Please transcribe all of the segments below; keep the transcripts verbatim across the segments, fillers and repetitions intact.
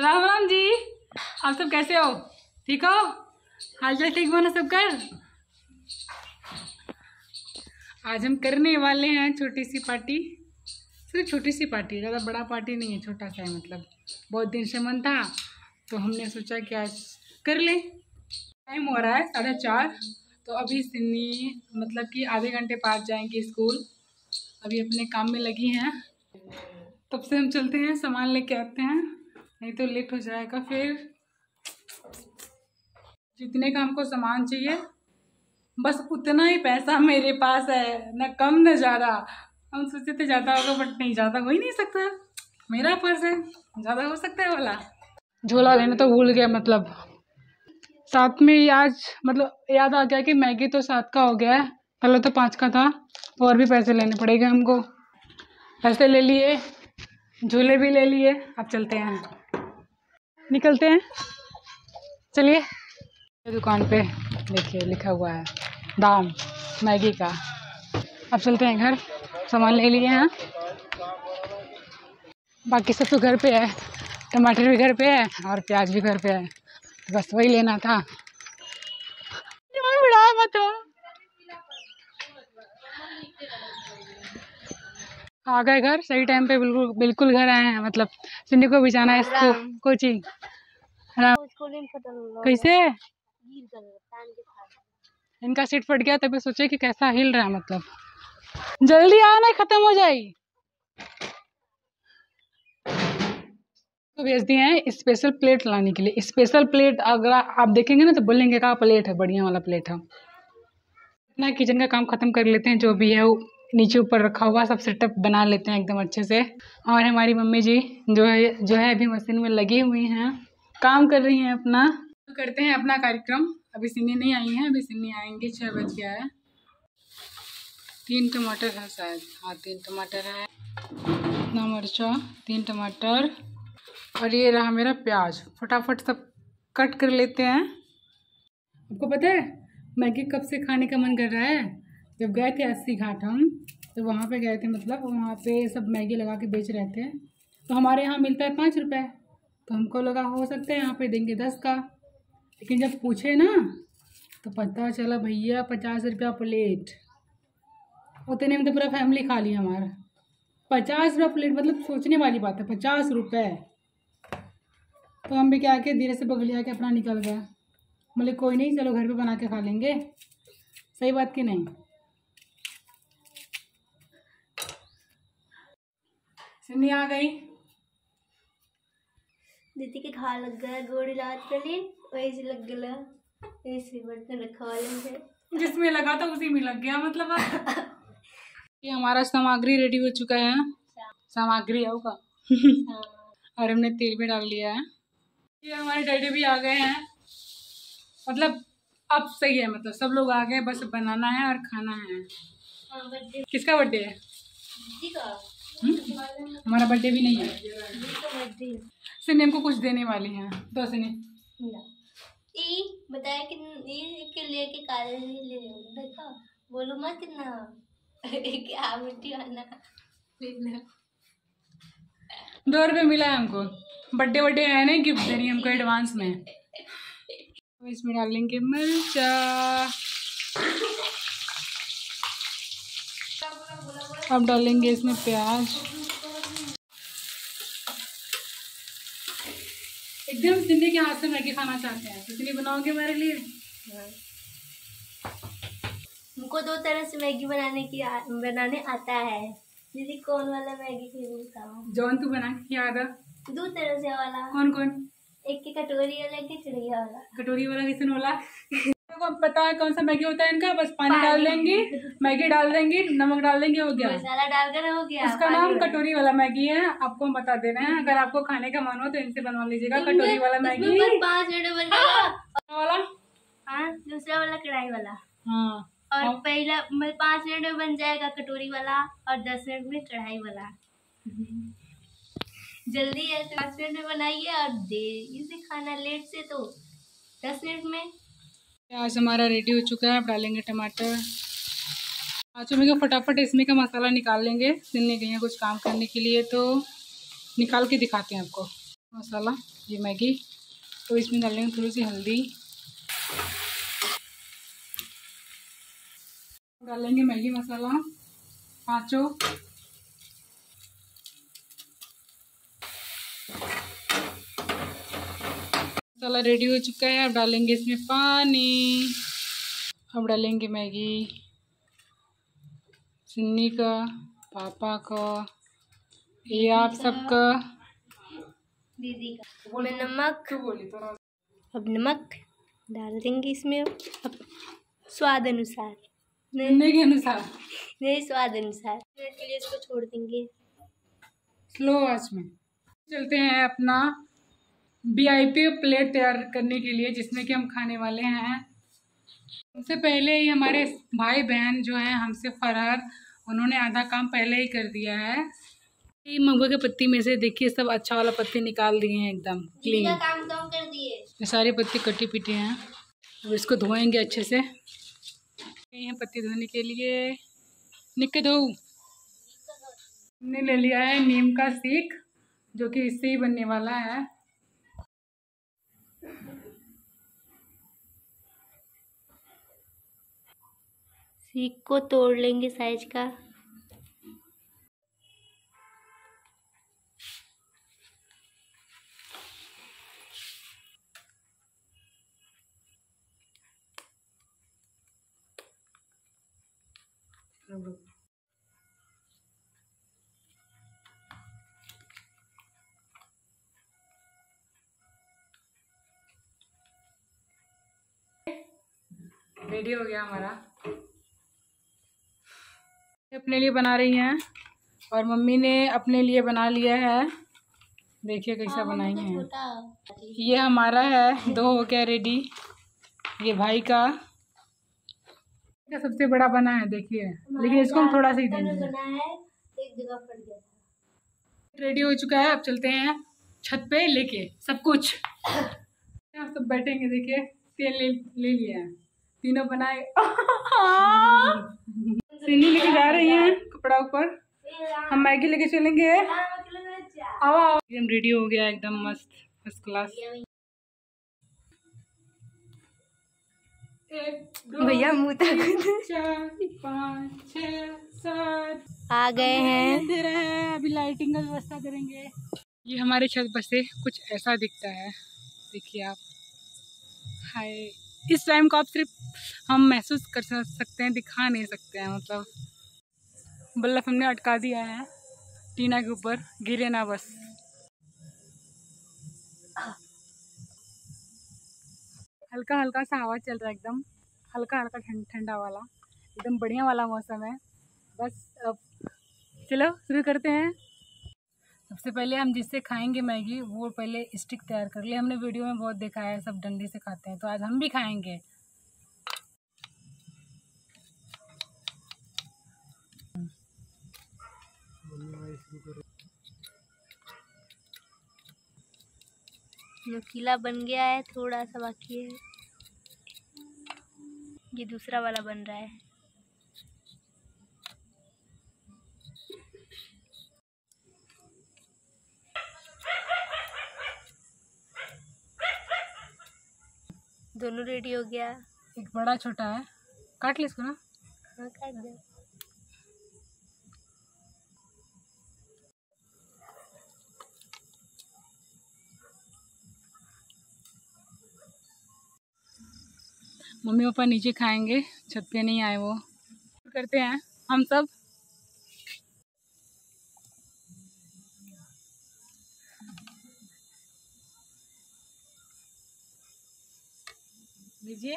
राम राम जी, आप सब कैसे हो? ठीक हो? हाल चाल ठीक हो ना सबका? आज हम करने वाले हैं छोटी सी पार्टी। सिर्फ छोटी सी पार्टी, ज़्यादा बड़ा पार्टी नहीं है, छोटा सा है। मतलब बहुत दिन से मन था तो हमने सोचा कि आज कर लें। टाइम हो रहा है साढ़े चार, तो अभी सिन्नी मतलब कि आधे घंटे बाद जाएंगे स्कूल। अभी अपने काम में लगी हैं, तब से हम चलते हैं, सामान लेके आते हैं, नहीं तो लेट हो जाएगा फिर। जितने का हमको सामान चाहिए बस उतना ही पैसा मेरे पास है, न कम न ज़्यादा। हम सोचते थे ज़्यादा होगा, बट नहीं, ज़्यादा हो ही नहीं सकता, मेरा पर्स है, ज़्यादा हो सकता है वाला। झोला लेना तो भूल गया, मतलब साथ में आज मतलब याद आ गया कि मैगी तो सात का हो गया है, पहले तो पाँच का था, और भी पैसे लेने पड़ेंगे हमको। पैसे ले लिए, झूले भी ले लिए, अब चलते हैं, निकलते हैं, चलिए। दुकान पे देखिए लिखा हुआ है दाम मैगी का। अब चलते हैं घर, सामान ले लिए हैं, बाकी सब तो घर पे है, टमाटर भी घर पे है और प्याज भी घर पे है, बस वही लेना था। मत हो। आ गए घर सही टाइम पे, बिल्कुल बिल्कुल घर आए हैं। मतलब सिन्नी को भी जाना है इसको कोचिंग। कैसे इनका सीट फट गया, तभी सोचे कि कैसा हिल रहा है, मतलब जल्दी आना, खत्म हो जाएगी। तो भेज दिए हैं स्पेशल प्लेट लाने के लिए। स्पेशल प्लेट अगर आप देखेंगे ना तो बोलेंगे क्या प्लेट है, बढ़िया वाला प्लेट है। अपना किचन का काम खत्म कर लेते हैं, जो भी है वो नीचे ऊपर रखा हुआ सब सेटअप बना लेते हैं एकदम अच्छे से। और हमारी मम्मी जी जो है जो है अभी मशीन में लगी हुई हैं, काम कर रही हैं अपना। तो करते हैं अपना कार्यक्रम। अभी सिन्नी नहीं आई है, अभी सिन्नी आएंगे, छः बज गया है। तीन टमाटर है शायद, हाँ तीन टमाटर है, इतना मिर्चा, तीन टमाटर, और ये रहा मेरा प्याज। फटाफट सब कट कर लेते हैं। आपको पता है मैगी कब से खाने का मन कर रहा है? जब गए थे अस्सी घाट हम, तो वहाँ पे गए थे, मतलब वहाँ पे सब मैगी लगा के बेच रहे थे। तो हमारे यहाँ मिलता है पाँच रुपये, तो हमको लगा हो सकता है यहाँ पे देंगे दस का, लेकिन जब पूछे ना तो पता चला भैया पचास रुपया प्लेट। उतने में तो पूरा फैमिली खा लिया हमारा। पचास रुपये प्लेट, मतलब सोचने वाली बात है, पचास रुपये। तो हम भी क्या के धीरे से बगलिया के अपना निकल गए, बोले कोई नहीं, चलो घर पे बना के खा लेंगे। सही बात कि नहीं? सिन्नी आ गई। दीदी के खा लग गया, गोड़ी लात कर ली, वैसे लग गया, ऐसे बर्तन रखा वाले जिसमें लगा था उसी में लग गया, मतलब ये हमारा सामग्री रेडी हो चुका है। सामग्री होगा और हमने तेल भी डाल लिया है। ये हमारे डैडी भी आ गए हैं, मतलब अब सही है, मतलब सब लोग आ गए, बस बनाना है और खाना है। किसका बर्थडे है? हमारा बर्थडे भी नहीं है। सिन्नी हमको कुछ देने वाली हैं, तो सिन्नी ई बताया कि ई के लिए के काले ले देखा, बोलो मत ना क्या मिट्टी वाला दो रुपये मिला है हमको, बर्थडे बर्थडे है नहीं, गिफ्ट दे रही है हमको एडवांस में। तो इसमें डालेंगे मिर्चा, अब डालेंगे इसमें प्याज। एकदम सिन्नी के हाथ से मैगी खाना चाहते हैं, तो सिन्नी बनाओगे मेरे लिए? हमको दो तरह से मैगी बनाने की आ, बनाने आता है। दीदी कौन वाला मैगी खाऊं? जौन तू बना के याद है? दो तरह से वाला। कौन कौन? एक की कटोरी वाला, एक की चिड़िया वाला। कटोरी वाला किसने वाला? को पता है कौन सा मैगी होता है इनका? बस पानी, पानी। डाल देंगी, मैगी डाल देंगी, नमक डाल देंगे, हो गया, मसाला डालकर हो गया। उसका नाम कटोरी वाला मैगी है। आपको हम बता दे रहे हैं, अगर आपको खाने का मन हो तो इनसे बनवा लीजिएगा कटोरी वाला मैगी। पाँच मिनट बन जाएगा वाला, हाँ दूसरा वाला कढ़ाई वाला, हाँ। और हाँ। पहला पाँच मिनट में बन जाएगा कटोरी वाला, और दस मिनट में कढ़ाई वाला। जल्दी है, पाँच मिनट में बनाइए, और देरी से खाना लेट से तो दस मिनट में। प्याज हमारा रेडी हो चुका है, अब डालेंगे टमाटर। पाँचों में का फटाफट इसमें का मसाला निकाल लेंगे। सिन्नी गई है कुछ काम करने के लिए, तो निकाल के दिखाते हैं आपको। मसाला, ये मैगी, तो इसमें डालेंगे थोड़ी सी हल्दी, डालेंगे मैगी मसाला पाँचों, मसाला रेडी हो चुका है। अब डालेंगे इसमें पानी, अब डालेंगे मैगी, सिन्नी का, पापा का, ये आप सबका, दीदी का, मैं नमक, अब नमक डाल देंगे इसमें, अब स्वाद अनुसार, नहीं के अनुसार, नहीं स्वाद अनुसार, मिनट के लिए इसको छोड़ देंगे स्लो आंच में। चलते हैं अपना वीआईपी प्लेट तैयार करने के लिए, जिसमें कि हम खाने वाले हैं। उससे पहले ही हमारे भाई बहन जो हैं हमसे फरार, उन्होंने आधा काम पहले ही कर दिया है। ये महुआ के पत्ती में से देखिए सब अच्छा वाला पत्ती निकाल दिए हैं, एकदम क्लीन, काम कम कर दिए। ये सारी पत्ती कटी पिटी हैं। अब इसको धोएंगे अच्छे से। ये हैं पत्ती धोने के लिए, निक धो। हमने ले लिया है नीम का सीख, जो कि इससे ही बनने वाला है। सीख को तोड़ लेंगे साइज का। रेडी हो गया हमारा। अपने लिए बना रही हैं और मम्मी ने अपने लिए बना लिया है। देखिए कैसा बनाई है। ये हमारा है, दो हो गया रेडी। ये भाई का क्या सबसे बड़ा बना है, देखिए, लेकिन इसको हम थोड़ा सा ही देंगे। एक जगह फट गया था। रेडी हो चुका है। अब चलते हैं छत पे लेके सब कुछ। हम सब बैठेंगे। देखिए तेल ले ले लिया है, तीनों बनाए। सीनी लेके जा रही हैं कपड़ा ऊपर, हम मैगी लेके चलेंगे। आओ आओ। हम रेडी हो गया एकदम मस्त, फर्स्ट क्लास। भैया मुँह तक चार पाँच छः सात आ गए हैं। अंधेरा है, अभी लाइटिंग का व्यवस्था करेंगे। ये हमारे छत पर से कुछ ऐसा दिखता है, देखिए आप। हाय, इस टाइम को आप सिर्फ हम महसूस कर सकते हैं, दिखा नहीं सकते हैं। मतलब बल्लभ हमने अटका दिया है टीना के ऊपर, गिरे ना बस। हल्का हल्का सा हवा चल रहा है, एकदम हल्का हल्का ठंडा वाला, एकदम बढ़िया वाला मौसम है। बस अब चलो शुरू करते हैं। सबसे पहले हम जिससे खाएंगे मैगी, वो पहले स्टिक तैयार कर लिए। हमने वीडियो में बहुत देखा है, सब डंडे से खाते हैं, तो आज हम भी खाएंगे। नुकीला बन गया है, थोड़ा सा बाकी है। ये दूसरा वाला बन रहा है। दोनों रेडी हो गया। एक बड़ा छोटा है, काट ले इसको ना। हाँ काट दो। मम्मी पापा नीचे खाएंगे, छत पे नहीं आए वो। करते हैं हम सब। लीजिए,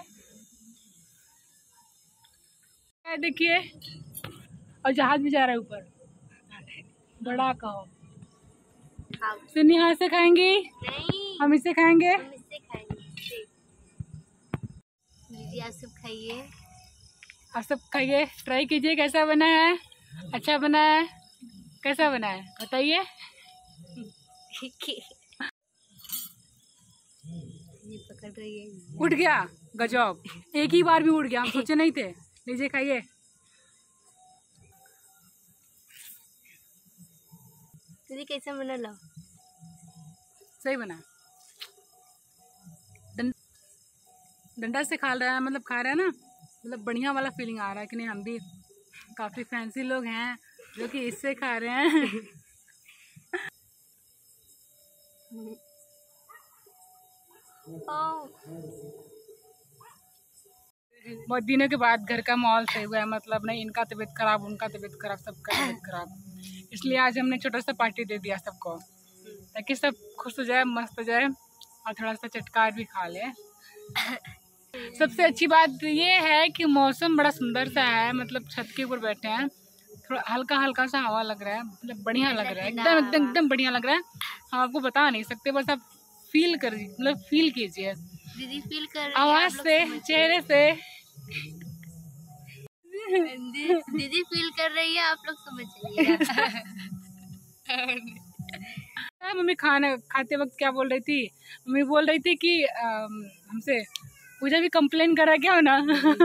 देखिए, और जहाज भी जा रहा है ऊपर। बड़ा कहो सुनी, हाथ से खाएंगी? नहीं, हम इससे खाएंगे। हम इससे खाएंगे। दीदी आप सब खाइए। आप सब खाइए, ट्राई कीजिए कैसा बना है। अच्छा बना है? कैसा बना है बताइए। ये पकड़ रही है। उठ गया, गजब, एक ही बार भी उठ गया, हम सोचे नहीं थे। लीजिए खाइए। दीदी कैसा बना? लो सही बना। डंडा से खा रहा है, मतलब खा रहा है ना, मतलब बढ़िया वाला फीलिंग आ रहा है कि नहीं हम भी काफी फैंसी लोग हैं जो कि इससे खा रहे हैं। बहुत दिनों के बाद घर का माहौल सही हुआ है, मतलब नहीं इनका तबीयत खराब, उनका तबीयत खराब, सबका तबीयत खराब, इसलिए आज हमने छोटा सा पार्टी दे दिया सबको ताकि सब खुश हो जाए, मस्त हो जाए और थोड़ा सा चटकार भी खा ले। सबसे अच्छी बात ये है कि मौसम बड़ा सुंदर सा है, मतलब छत के ऊपर बैठे हैं, थोड़ा हल्का हल्का सा हवा लग रहा है, मतलब बढ़िया लग रहा है, एकदम एकदम एकदम बढ़िया लग रहा है। हम आपको बता नहीं सकते, बस आप फील कर मतलब फील कीजिए दीदी, फील कर आवाज से, चेहरे से। दीदी फील कर रही है, आप लोग समझ लीजिएगा। मम्मी खाना खाते वक्त क्या बोल रही थी, मम्मी बोल रही थी कि हमसे पूजा भी कंप्लेन करा क्या हो ना।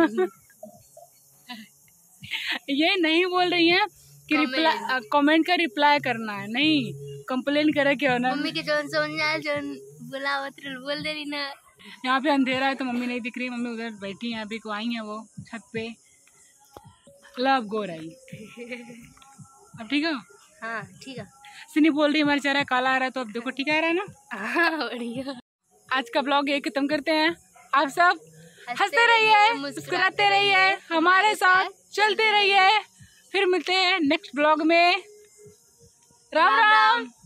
ये नहीं बोल रही है कि रिप्लाई कमेंट का रिप्लाई करना है, नहीं कंप्लेन करा क्या हो ना। मम्मी के जोन समझ में आया, जोन बोला बोल दे रही ना। यहाँ पे अंधेरा है तो मम्मी नहीं दिख रही, मम्मी उधर बैठी है, अभी को आई है वो छत पे। लव गो रही। अब ठीक है? हाँ ठीक है। सिनी बोल रही हमारा चेहरा काला आ रहा है, तो अब देखो ठीक आ रहा है ना। हाँ बढ़िया। आज का ब्लॉग ये खत्म करते हैं। आप सब हंसते रहिए, मुस्कुराते रहिए, हमारे साथ चलते रहिए। फिर मिलते हैं नेक्स्ट ब्लॉग में। राम राम, राम।